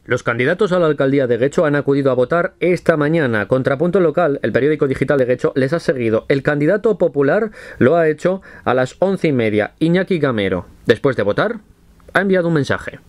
Los candidatos a la alcaldía de Guecho han acudido a votar esta mañana. Contrapunto Local, el periódico digital de Guecho, les ha seguido. El candidato popular lo ha hecho a las 11:30. Iñaki Gamero, después de votar, ha enviado un mensaje.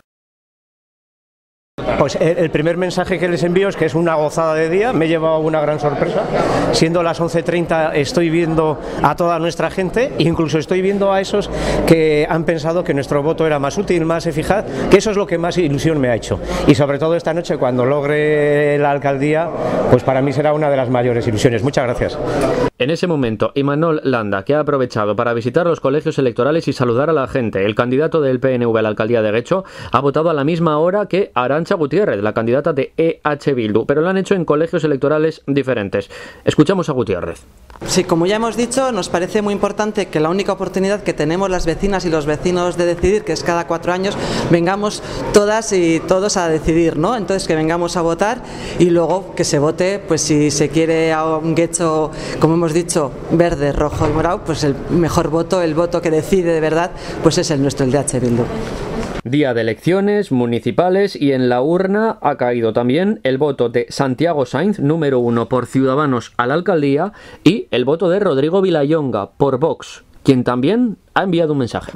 Pues el primer mensaje que les envío es que es una gozada de día, me he llevado una gran sorpresa. Siendo las 11:30 estoy viendo a toda nuestra gente, incluso estoy viendo a esos que han pensado que nuestro voto era más útil, más eficaz, que eso es lo que más ilusión me ha hecho. Y sobre todo esta noche, cuando logre la alcaldía, pues para mí será una de las mayores ilusiones. Muchas gracias. En ese momento, Imanol Landa, que ha aprovechado para visitar los colegios electorales y saludar a la gente, el candidato del PNV a la alcaldía de Guecho, ha votado a la misma hora que Arantxa Gutiérrez, la candidata de EH Bildu, pero lo han hecho en colegios electorales diferentes. Escuchamos a Gutiérrez. Sí, como ya hemos dicho, nos parece muy importante que la única oportunidad que tenemos las vecinas y los vecinos de decidir, que es cada 4 años, vengamos todas y todos a decidir, ¿no? Entonces que vengamos a votar y luego que se vote, pues si se quiere a un Guecho, como hemos dicho, verde, rojo y morado, pues el mejor voto, el voto que decide de verdad, pues es el nuestro, el de EH Bildu. Día de elecciones municipales y en la urna ha caído también el voto de Santiago Sainz, número 1 por Ciudadanos a la alcaldía, y el voto de Rodrigo Vilallonga por Vox, quien también ha enviado un mensaje.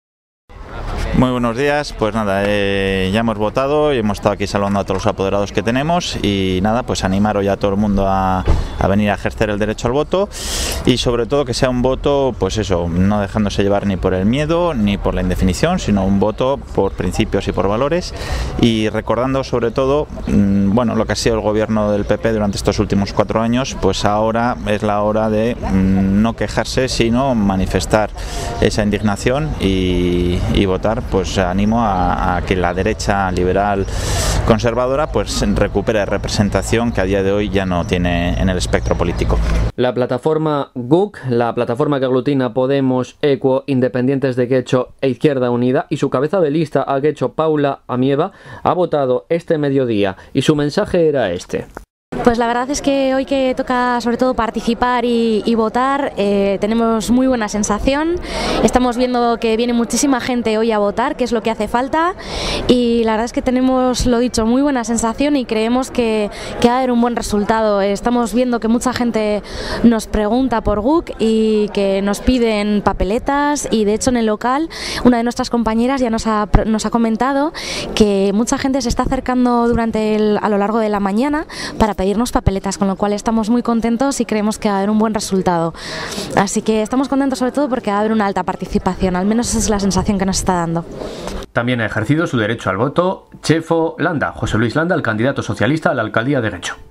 Muy buenos días, pues nada, ya hemos votado y hemos estado aquí saludando a todos los apoderados que tenemos y nada, pues animar hoy a todo el mundo a venir a ejercer el derecho al voto y sobre todo que sea un voto, pues eso, no dejándose llevar ni por el miedo ni por la indefinición, sino un voto por principios y por valores y recordando sobre todo, bueno, lo que ha sido el gobierno del PP durante estos últimos 4 años, pues ahora es la hora de no quejarse, sino manifestar esa indignación y votar. Pues animo a que la derecha liberal conservadora pues recupere representación que a día de hoy ya no tiene en el espectro político. La plataforma GUC, la plataforma que aglutina Podemos, Equo, Independientes de Guecho e Izquierda Unida, y su cabeza de lista a Guecho, Paula Amieva, ha votado este mediodía y su mensaje era este. Pues la verdad es que hoy que toca sobre todo participar y votar, tenemos muy buena sensación. Estamos viendo que viene muchísima gente hoy a votar, que es lo que hace falta, y la verdad es que tenemos, lo dicho, muy buena sensación y creemos que va a haber un buen resultado. Estamos viendo que mucha gente nos pregunta por GUC y que nos piden papeletas, y de hecho en el local una de nuestras compañeras ya nos ha comentado que mucha gente se está acercando a lo largo de la mañana para pedirnos papeletas, con lo cual estamos muy contentos y creemos que va a haber un buen resultado. Así que estamos contentos sobre todo porque va a haber una alta participación, al menos esa es la sensación que nos está dando. También ha ejercido su derecho al voto Chefo Landa, José Luis Landa, el candidato socialista a la alcaldía de Guecho.